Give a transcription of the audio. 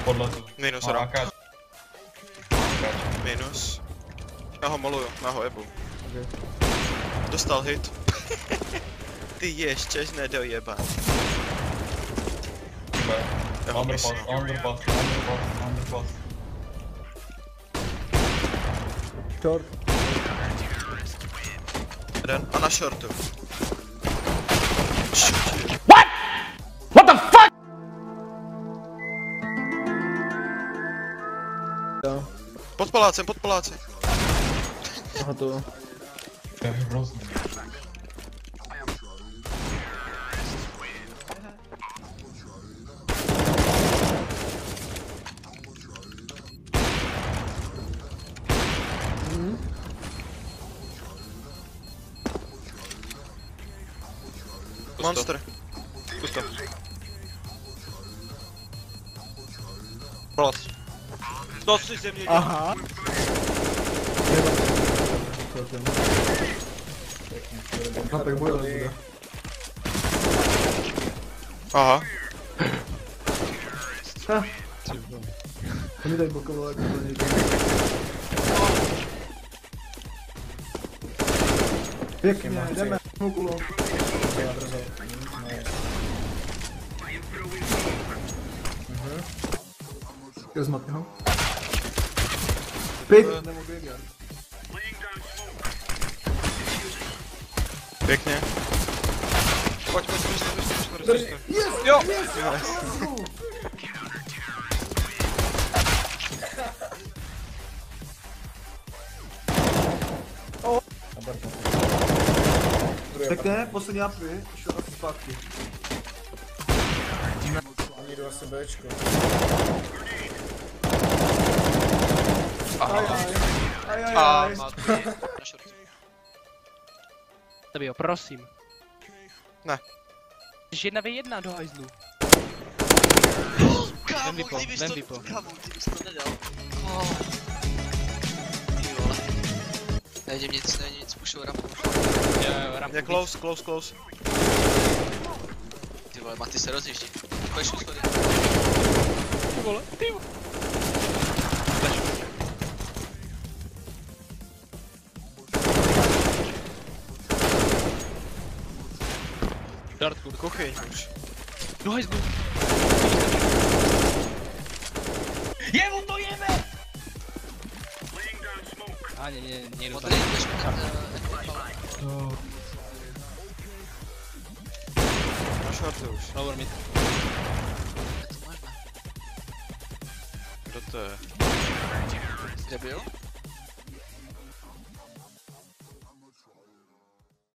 podle toho. Minus Má ramp. AKč. Minus. Já ho moluju, já ho jebu. Okay. Dostal hit. Ty ještěž nedojeba. Já ho Underpass, myslím. underpass. Short. Jeden a na shortu. Jo. Pod palácem, pod palácem. Aha to. To je hrozný. Monster. Pust to. Palác. 103 země. Aha. No tak bude. Aha. To mi tady blokovalo jako to někde. Pěkně, jdeme. Kulo. Zmatni ho. Pěkně. Pěkně. Pojď. Yes! Jo! Yes! Pěkně, poslední apy, šel asi zpátky. Oni jdu asi Bčko. Ajajaj. Tebio, prosím. Ne. Jsi 1v1 do hajzlu. Kámo, kdybys to nedal. Ty vole. Nejde nic, pušou rampu. Jo, rampu. Je close. Ty vole, Maty se rozjíždí. Pojď schody. Ty vole. Dartku. Kuchyň už. Do hajzlu. Jemu to jebe! A ne, někdo Modrý, tady. jdeš mi Na shortu už. Lower mid. to možná. Kdo to je? Kde byl?